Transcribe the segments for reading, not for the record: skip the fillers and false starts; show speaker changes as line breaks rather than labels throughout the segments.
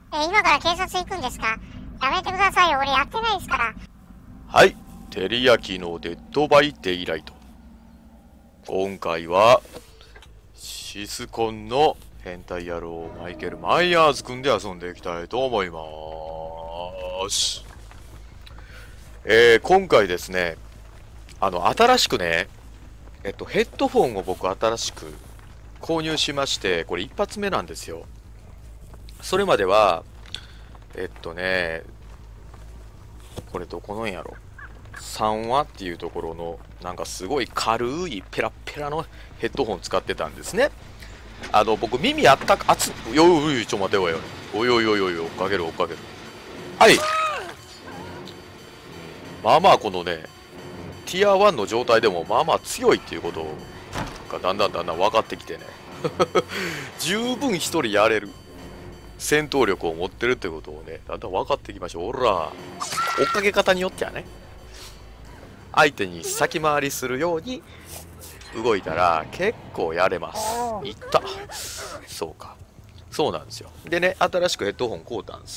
今から警察行くんですか？やめてくださいよ。俺やってないですから。
はい。照り焼きのデッドバイデイライト。今回は、シスコンの変態野郎マイケル・マイヤーズくんで遊んでいきたいと思います。今回ですね、新しくね、ヘッドフォンを僕新しく購入しまして、これ一発目なんですよ。それまでは、これどこのんやろ。3話っていうところの、なんかすごい軽いペラッペラのヘッドホン使ってたんですね。僕耳あったか、熱っ、おい、ちょ待ておいよ。おいおいおいおい、追っかける追っかける。はい。まあまあこのね、ティア1の状態でもまあまあ強いっていうことがだんだん分かってきてね。十分一人やれる。戦闘力を持ってるってことをね、だんだん分かってきましょう。おら、追っかけ方によってはね、相手に先回りするように動いたら結構やれます。いった。そうか。そうなんですよ。でね、新しくヘッドホン買うたんです。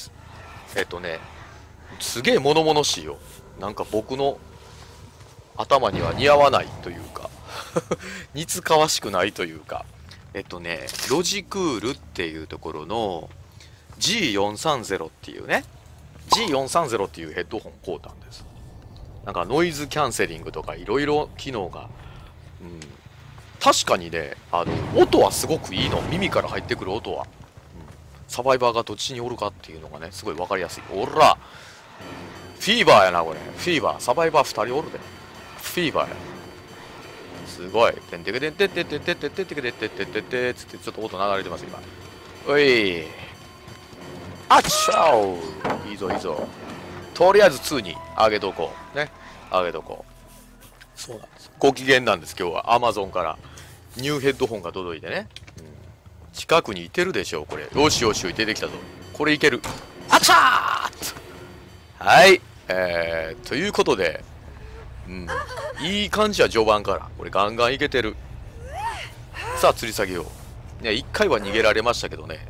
すげえ物々しいよ。なんか僕の頭には似合わないというか、似つかわしくないというか、ロジクールっていうところの G430 っていうね、G430 っていうヘッドホン買うたんです。なんかノイズキャンセリングとかいろいろ機能が、確かにね、音はすごくいいの。耳から入ってくる音は。サバイバーがどっちにおるかっていうのがね、すごい分かりやすい。おら、フィーバーやな、これ。フィーバー。サバイバー2人おるで。フィーバーや。すごい。てんてけてんてってってってってってってってってってってつってちょっと音流れてます、今。おい。あっちゃおいいぞいいぞ。とりあえず2に上げとこう。ね。上げとこう。そうなんです。ご機嫌なんです、今日は。Amazon からニューヘッドホンが届いてね。近くにいてるでしょう、これ。よしよし、出てきたぞ。これいける。あっちゃーはい。ということで、いい感じは序盤から。これガンガンいけてる。さあ、吊り下げよう。ね、一回は逃げられましたけどね。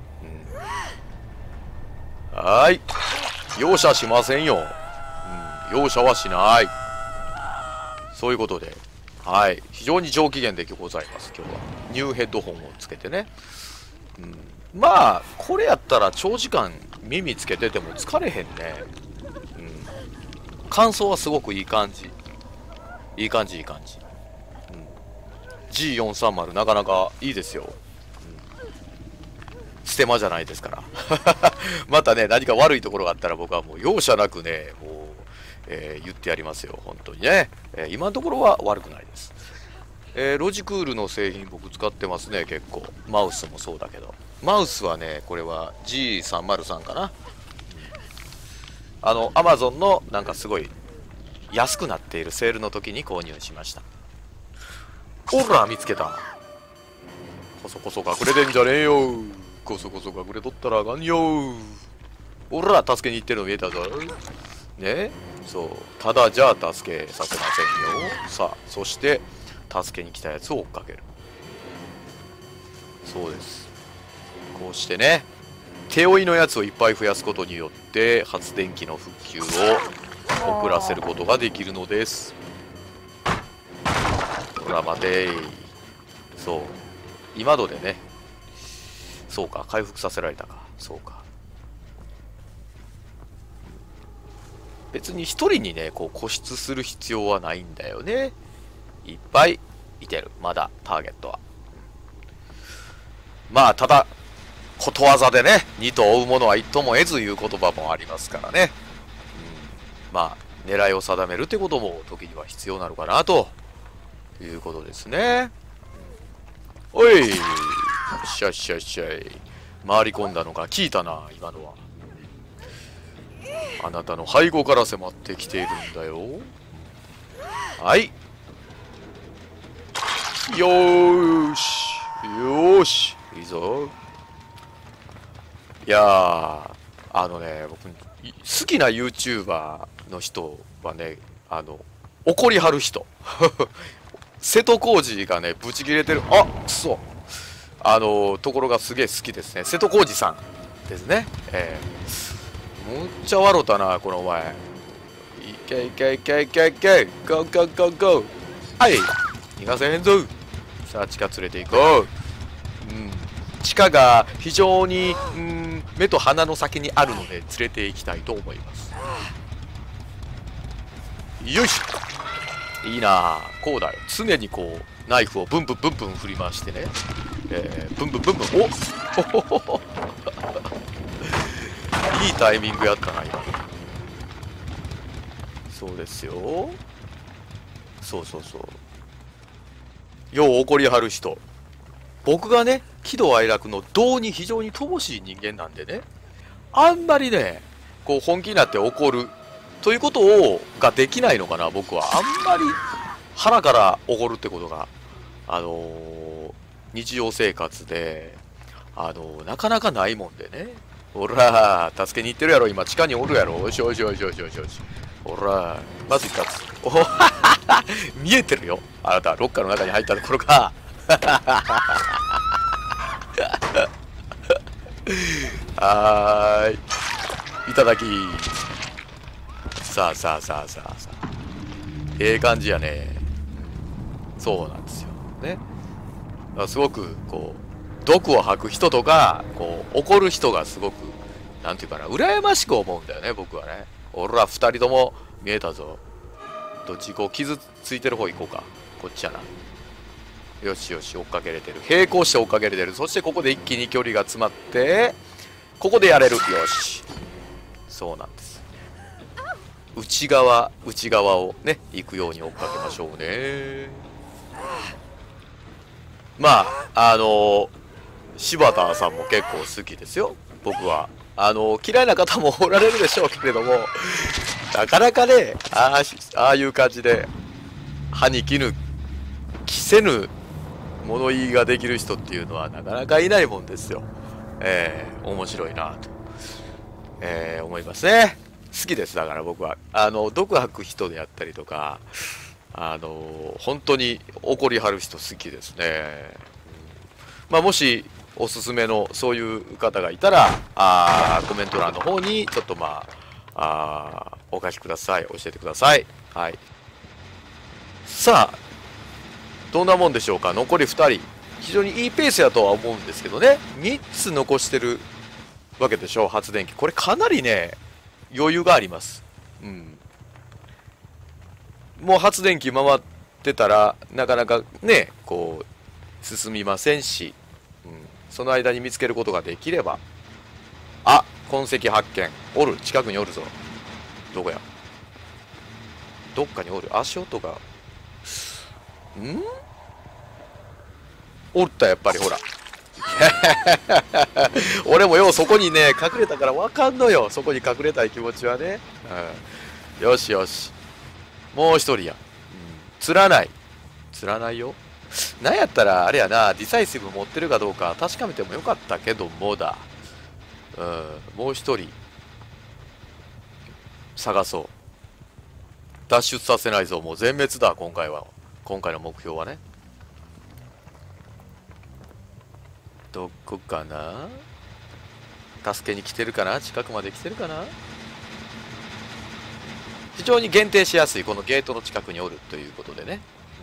はーい。容赦しませんよ。容赦はしない。そういうことで。はい。非常に上機嫌でございます、今日は。ニューヘッドホンをつけてね。まあ、これやったら長時間耳つけてても疲れへんね。感想はすごくいい感じ。いい感じ、いい感じ。G430 なかなかいいですよ。ステマじゃないですから。またね、何か悪いところがあったら僕はもう容赦なくね、もう、言ってやりますよ。本当にね。今のところは悪くないです。ロジクールの製品僕使ってますね、結構。マウスもそうだけど。マウスはね、これは G303 かな。Amazon のなんかすごい安くなっているセールの時に購入しました。おら、見つけた。こそこそ隠れてんじゃねえよ。こそこそ隠れとったらあかんよ。おら、助けに行ってるの見えたぞ。ね、そう。ただじゃあ助けさせませんよ。さあ、そして、助けに来たやつを追っかける。そうです。こうしてね、手負いのやつをいっぱい増やすことによって発電機の復旧を遅らせることができるのです。ほら待てー。そう、今のでね、そうか、回復させられたか。そうか、別に一人にねこう固執する必要はないんだよね。いっぱいいてる、まだターゲットは。まあただことわざでね、二と追うものは一とも得ずいう言葉もありますからね。まあ狙いを定めるってことも時には必要なのかなということですね。おい、よっしゃっしゃっしゃい。回り込んだのが効いたな、今のは。あなたの背後から迫ってきているんだよ。はい。よーし。よーし。いいぞ。いやー、僕、好きな YouTuber の人はね、怒りはる人。瀬戸康史がね、ブチ切れてる。あ、くそ。ところがすげえ好きですね。瀬戸康史さん。 ですね。むっちゃ笑ったな、このお前。いけいけいけいけいけ、ゴーゴーゴーゴー。はい、逃がせへんぞ。さあ、地下連れて行こう。地下が非常に、目と鼻の先にあるので連れて行きたいと思います。よいしょ。いいな。こうだよ。常にこうナイフをブンブンブンブン振り回してね、ブンブンブンブン。おっいいタイミングやったな今。そうですよ。そうそうそう。よう怒りはる人。僕がね、喜怒哀楽の道に非常に乏しい人間なんでね、あんまりね、こう本気になって怒るということができないのかな、僕は。あんまり腹から怒るってことが、日常生活で、なかなかないもんでね。ほら、助けに行ってるやろ、今、地下におるやろ。よしよしよしよしよしよし。ほら、まず一発。おははは見えてるよ。あなた、ロッカーの中に入ったところか。はーい。いただき。さあさあさあさあさあ。ええ感じやね。そうなんですよ。ね。すごく、こう、毒を吐く人とか、こう、怒る人がすごく、なんていうかな、羨ましく思うんだよね、僕はね。俺ら二人とも見えたぞ。どっち行こう。傷ついてる方行こうか。こっちやな。よしよし、追っかけれてる。並行して追っかけれてる。そしてここで一気に距離が詰まって、ここでやれる。よし。そうなんです。内側をね、行くように追っかけましょうね。まあ、柴田さんも結構好きですよ。僕は。嫌いな方もおられるでしょうけれども、なかなかね、ああいう感じで、歯に衣着せぬ物言いができる人っていうのはなかなかいないもんですよ。面白いなと、思いますね。好きです。だから僕は毒吐く人であったりとか、本当に怒りはる人好きですね。まあ、もしおすすめのそういう方がいたらコメント欄の方にちょっとお書きください。教えてください。はい。さあ、どんなもんでしょうか。残り2人。非常にいいペースやとは思うんですけどね。3つ残してるわけでしょう、発電機。これかなりね、余裕があります。もう発電機回ってたら、なかなかね、こう、進みませんし、その間に見つけることができれば。あ、痕跡発見。おる、近くにおるぞ。どこや。どっかにおる。足音が。おった、やっぱり、ほら。俺もようそこにね、隠れたからわかんのよ。そこに隠れたい気持ちはね。よしよし。もう一人や。釣らない。釣らないよ。なんやったら、あれやな、ディサイシブ持ってるかどうか確かめてもよかったけどもだ。もう一人。探そう。脱出させないぞ。もう全滅だ、今回は。今回の目標はね。どこかな。助けに来てるかな。近くまで来てるかな。非常に限定しやすいこのゲートの近くにおるということでね。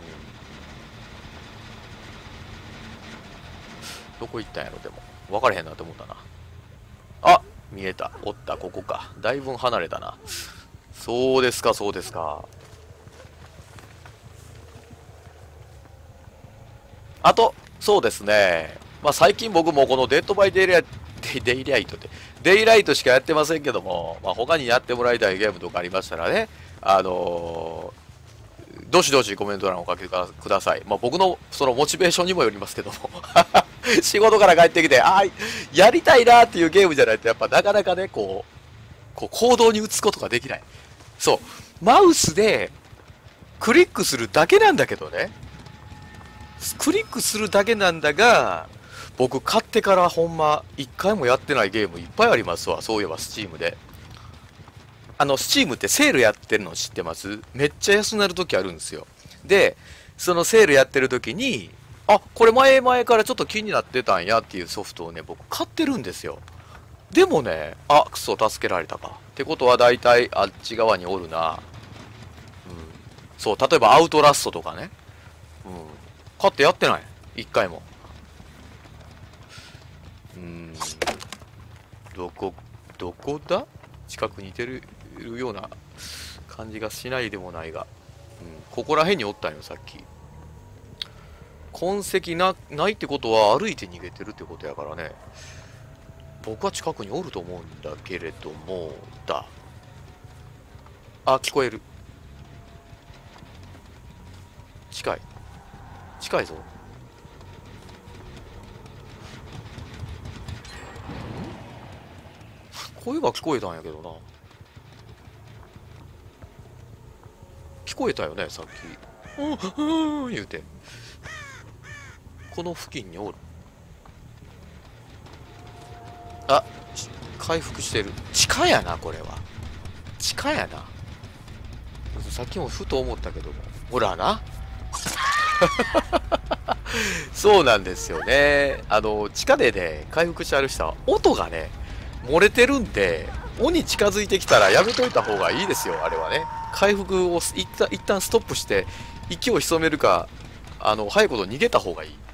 どこ行ったんやろ。でも分かれへんなと思ったな。あ、見えた。おった。ここか。だいぶ離れたな。そうですか、そうですか。あと、そうですね。まあ最近僕もこのデッドバイデイライトって、デイライトしかやってませんけども、他にやってもらいたいゲームとかありましたらね、どしどしコメント欄をお書きください。僕のそのモチベーションにもよりますけども。仕事から帰ってきて、やりたいなっていうゲームじゃないと、やっぱなかなかね、こう行動に移すことができない。そう。マウスでクリックするだけなんだけどね。クリックするだけなんだが、僕買ってからほんま一回もやってないゲームいっぱいありますわ。そういえばスチームで。スチームってセールやってるの知ってます？めっちゃ安くなるときあるんですよ。で、そのセールやってるときに、これ前々からちょっと気になってたんやっていうソフトをね、僕買ってるんですよ。 でもね、あ、クソ、助けられたか。ってことは大体あっち側におるな。うん。そう、例えばアウトラストとかね。うん。勝ってやってない。一回も。どこだ近くにいてるような感じがしないでもないが。ここら辺におったんよ、さっき。痕跡ないってことは歩いて逃げてるってことやからね。僕は近くにおると思うんだけれども、あ、聞こえる。近いぞ。声が聞こえたんやけどな。聞こえたよね、さっき。言うて。この付近におる。あ、回復してる。地下やな、これは。地下やな。さっきもふと思ったけども。ほらな。そうなんですよね。地下でね、回復してある人は、音がね、漏れてるんで、鬼近づいてきたらやめといた方がいいですよ、あれはね。回復を一旦ストップして、息を潜めるか、早いこと逃げた方がいい。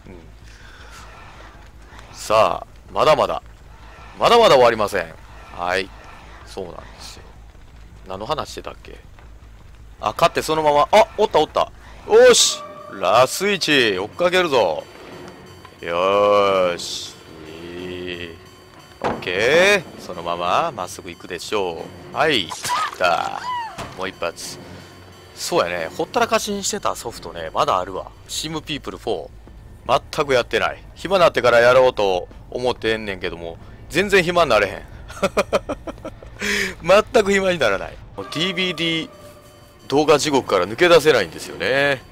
さあ、まだまだ終わりません。はい。そうなんですよ。何の話してたっけ。あ、勝ってそのまま、あ、おった。おーしラスイチ追っかけるぞ。よーし。オッケー。そのまままっすぐ行くでしょう。はい。もう一発。そうやね。ほったらかしにしてたソフトね、まだあるわ。シムピープル4。全くやってない。暇になってからやろうと思ってんねんけども、全然暇になれへん。全く暇にならない。DVD 動画地獄から抜け出せないんですよね。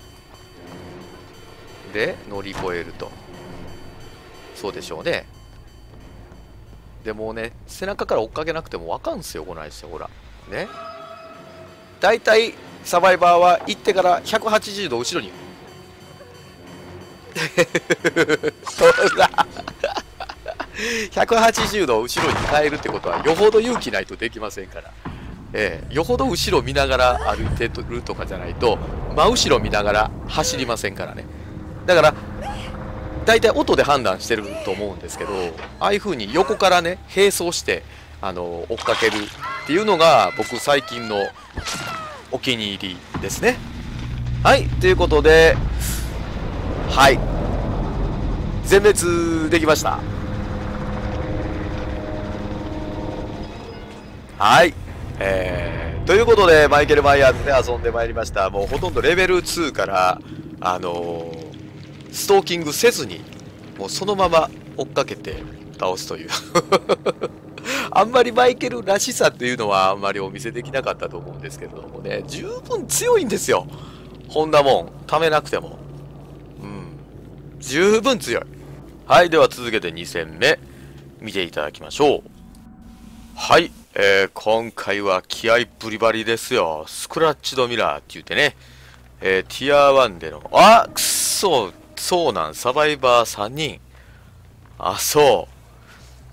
で、乗り越えると。そうでしょうね。でもね、背中から追っかけなくてもわかんすよ、こないですよ、ほら。ね。だいたいサバイバーは行ってから180度後ろに。180度後ろに変えるってことはよほど勇気ないとできませんから、よほど後ろ見ながら歩いてるとかじゃないと真後ろ見ながら走りませんからね。だから大体音で判断してると思うんですけど、ああいう風に横からね並走して追っかけるっていうのが僕最近のお気に入りですね。はい、ということで、はい、全滅できました。はい、ということでマイケル・マイヤーズで遊んでまいりました。もうほとんどレベル2からストーキングせずにもうそのまま追っかけて倒すというあんまりマイケルらしさっていうのはあんまりお見せできなかったと思うんですけれどもね、十分強いんですよ、こんなもん貯めなくても。十分強い。はい、では続けて2戦目見ていただきましょう。はい、今回は気合ブリバリですよ。スクラッチドミラーって言ってね、ティア1での、くっそ、そうなん、サバイバー3人。そう。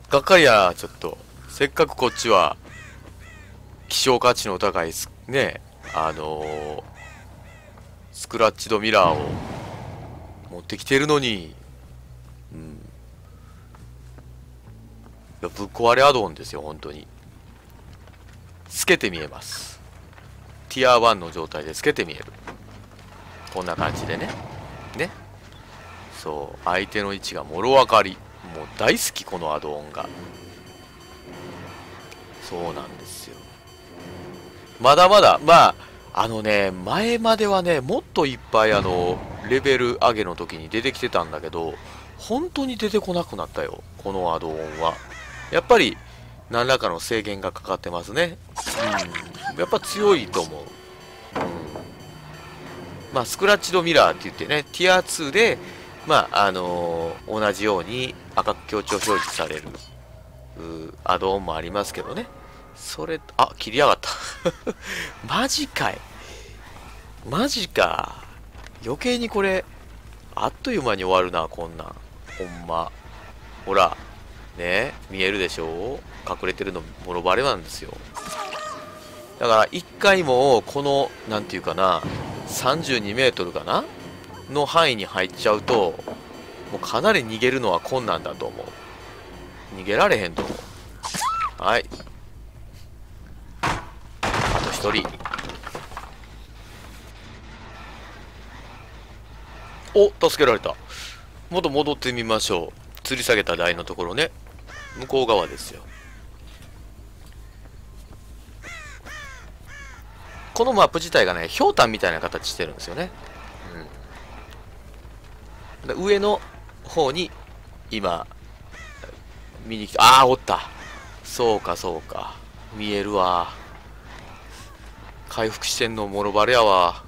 がっかりや、ちょっと。せっかくこっちは、希少価値の高いね、スクラッチドミラーを持ってきてるのに、いやぶっ壊れアドオンですよ、本当に。透けて見えます。ティア1の状態で透けて見える。こんな感じでね。ね。そう。相手の位置がもろ分かり。もう大好き、このアドオンが。そうなんですよ。まだまだ、前まではね、もっといっぱいレベル上げの時に出てきてたんだけど、本当に出てこなくなったよ、このアドオンは。やっぱり、何らかの制限がかかってますね。やっぱ強いと思う。スクラッチドミラーって言ってね、ティア2で、同じように赤く強調表示されるアドオンもありますけどね。それ、切りやがった。マジかい。マジか。余計にこれ、あっという間に終わるな、こんなん。ほんま。ほら。ね、見えるでしょ隠れてるのモロバレなんですよ。だから一回もこのなんていうかな、32メートルかなの範囲に入っちゃうと、もうかなり逃げるのは困難だと思う。逃げられへんと思う。はい、あと1人。お、助けられた。戻ってみましょう。吊り下げた台のところね、向こう側ですよ。このマップ自体がね、ひょうたんみたいな形してるんですよね。で上の方に今見に来た。ああ、おった。そうかそうか、見えるわ。回復してんのモロバレやわ。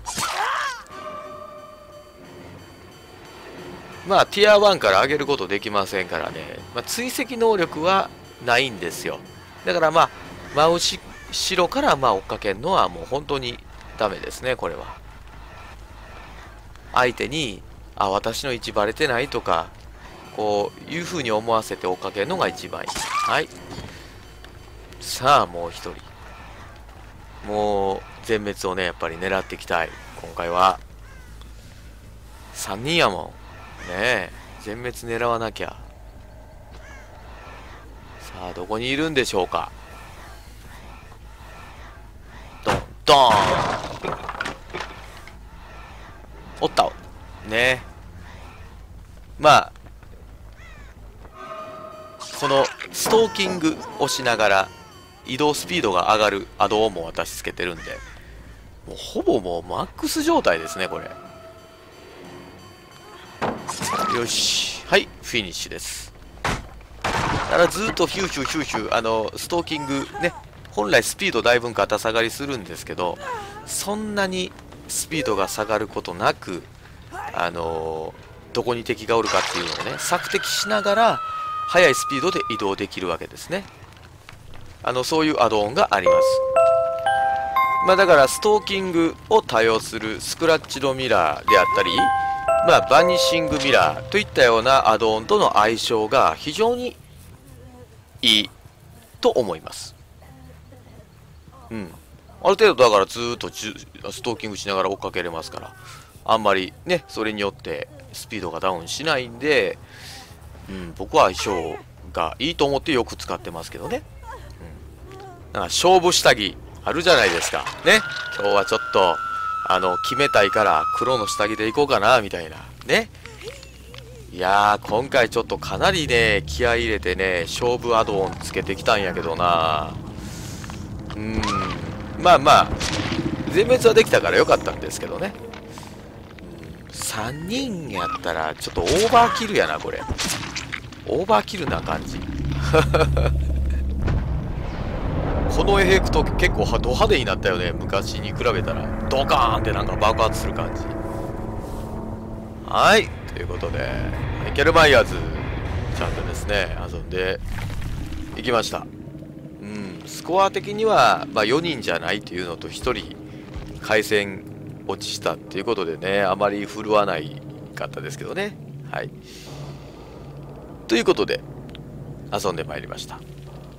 まあティア1から上げることできませんからね、追跡能力はないんですよ。だから真後ろから追っかけるのはもう本当にダメですね。これは相手に私の位置バレてないとかこういう風に思わせて追っかけるのが一番いい。はい、さあもう一人、もう全滅をねやっぱり狙っていきたい。今回は3人やもんねえ、全滅狙わなきゃ。さあどこにいるんでしょうか。ドンドーン、おったね。このストーキングをしながら移動スピードが上がるアドオンも私つけてるんで、もうほぼもうマックス状態ですねこれ。よし、はい、フィニッシュです。だからずっとヒューヒューヒューヒューストーキングね、本来スピードだいぶ肩下がりするんですけど、そんなにスピードが下がることなくどこに敵がおるかっていうのをね索敵しながら速いスピードで移動できるわけですね。そういうアドオンがあります。だからストーキングを多用するスクラッチドミラーであったり、バニシングミラーといったようなアドオンとの相性が非常にいいと思います。ある程度だからずーっとストーキングしながら追っかけれますから、あんまりねそれによってスピードがダウンしないんで、僕は相性がいいと思ってよく使ってますけどね。なんか勝負下着あるじゃないですかね。今日はちょっと決めたいから黒の下着でいこうかなみたいなね。いやー今回ちょっとかなりね気合い入れてね勝負アドオンつけてきたんやけどな。全滅はできたからよかったんですけどね。3人やったらちょっとオーバーキルやなこれ。オーバーキルな感じこのエフェクト結構ド派手になったよね、昔に比べたら。ドカーンってなんか爆発する感じ。はい、ということでマイケル・マイヤーズちゃんとですね遊んでいきました。スコア的には、4人じゃないというのと1人回線落ちしたっていうことでね、あまり振るわないかったですけどね。はい、ということで遊んでまいりました。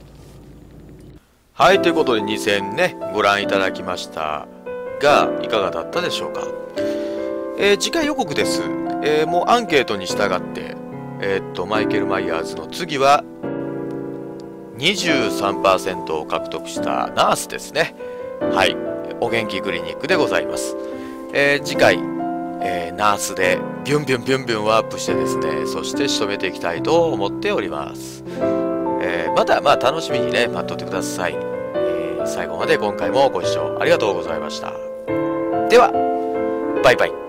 はい、ということで2戦ねご覧いただきましたがいかがだったでしょうか。次回予告です。もうアンケートに従ってマイケル・マイヤーズの次は23% を獲得したナースですね。はい、お元気クリニックでございます。次回、ナースでビュンビュンビュンビュンワープしてですね、そして仕留めていきたいと思っております。また楽しみにね待っとってください。最後まで今回もご視聴ありがとうございました。ではバイバイ。